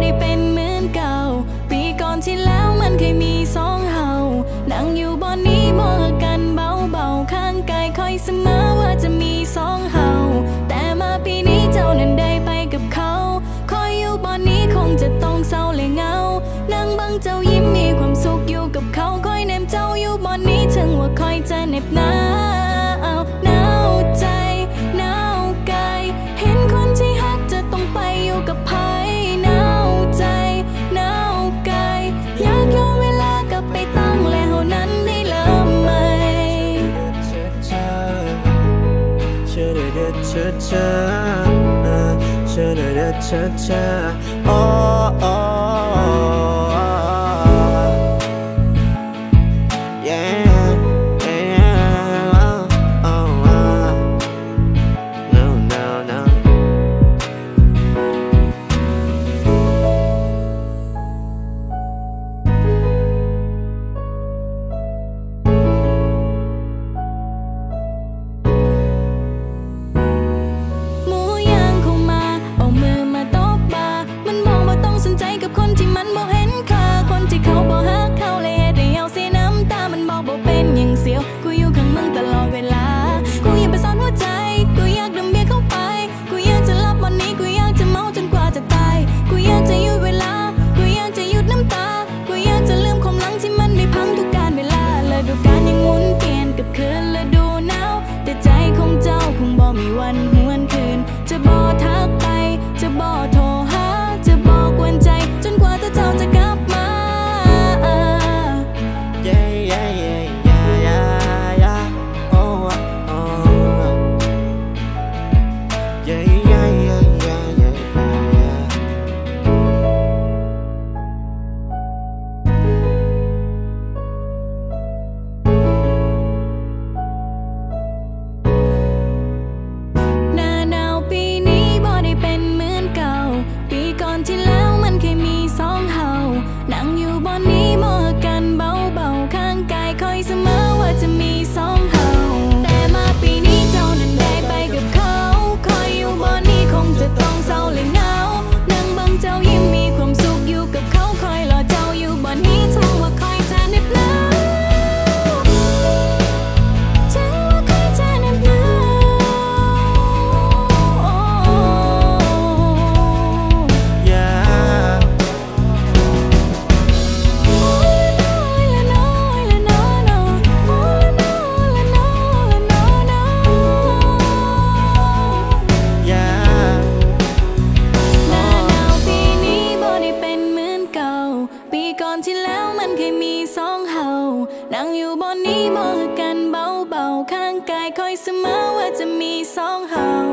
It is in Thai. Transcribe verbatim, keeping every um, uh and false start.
เป็นเหมือนเก่าปีก่อนที่แล้วมันเคยมีสองเฮานั่งอยู่บนนี้มองกันเบาๆข้างกายคอยเสมอว่าจะมีสองเฮาแต่มาปีนี้เจ้านั้นได้ไปกับเขาคอยอยู่บนนี้คงจะต้องเศร้าและเหงานั่งบังเจ้ายิ้มมีความสุขอยู่กับเขาคอยแนมเจ้าอยู่บนนี้ถึงว่าคอยจะเหน็บหนาวหนาวใจหนาวกายเห็นคนที่ฮักจะต้องไปอยู่กับใครหนาวใจหนาวกายอยากย้อนเวลากลับไปตั้งแล้วนั้นได้เริ่มใหม่เชิดเชิดเชิดเชิดเชิดเชิดเชิดโอ้โอ้ นั่งอยู่บนนี้มองกันเบาๆข้างกายคอยเสมอว่าจะมีสองเฮา